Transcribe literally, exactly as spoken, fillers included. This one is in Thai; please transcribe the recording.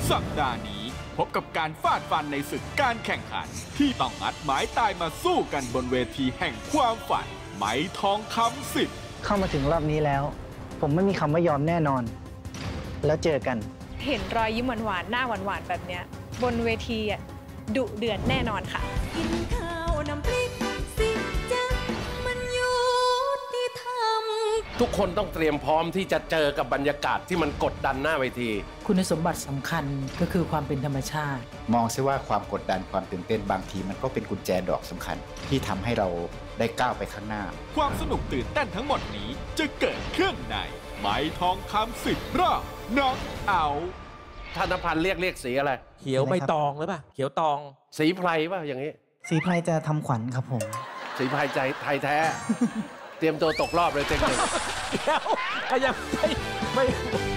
สัปดาห์นี้พบกับการฟาดฟันในศึกการแข่งขันที่ต้องอัดหมายตายมาสู้กันบนเวทีแห่งความฝันไหมทองคำสิบเข้ามาถึงรอบนี้แล้วผมไม่มีคำว่ายอมแน่นอนแล้วเจอกันเห็นรอยยิ้มหวานๆหน้าหวานๆแบบเนี้ยบนเวทีอ่ะดุเดือดแน่นอนค่ะกินข้าวน้ำพริกสิจ๊ะมันยุติธรรมทุกคนต้องเตรียมพร้อมที่จะเจอกับบรรยากาศที่มันกดดันหน้าเวทีคุณสมบัติสำคัญก็คือความเป็นธรรมชาติมองซิว่าความกดดันความตื่นเต้นบางทีมันก็เป็นกุญแจดอกสำคัญที่ทำให้เราได้ก้าวไปข้างหน้าความสนุกตื่นเต้นทั้งหมดนี้จะเกิดขึ้นในไหมทองคำสิบรอบน็อกเอาท์ธนพันธ์เรียกเรียกสีอะไรเขียวใบตองหรือเปล่าเขียวตองสีไพรป่ะอย่างนี้สีไพรจะทำขวัญครับผมสีไพรใจไทยแท้ เตรียมตัวตกรอบเลยเต็งหนึ่งเดี๋ยวยังไม่ไม่